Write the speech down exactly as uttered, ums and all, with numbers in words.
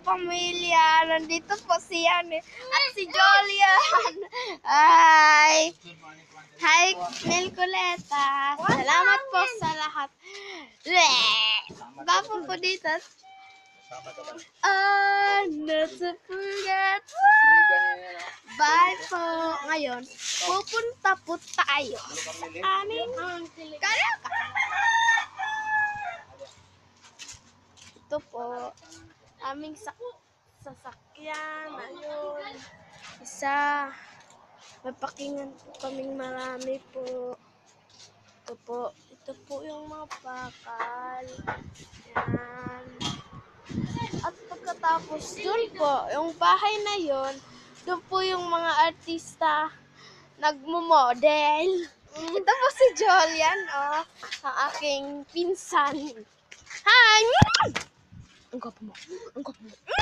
pamilya. Nandito po si Yan at si Jolian. Hi! Hi, Melcoleta. Salamat po sa lahat. Bapa po dito. Ah, not to forget. Bye po. Ngayon, pupunta po tayo sa aming kaya ka. Ito po, aming sak sasakyan. Ayun. Isa. Mapakingan po kaming marami po. Ito po. Ito po yung mga bakal. Yan. At pagkatapos dun po, yung bahay na yun, dun po yung mga artista nagmo-model. Ito po si Jolian, oh, ang aking pinsan. Hi! Ang gwapo mo. Ang gwapo mo.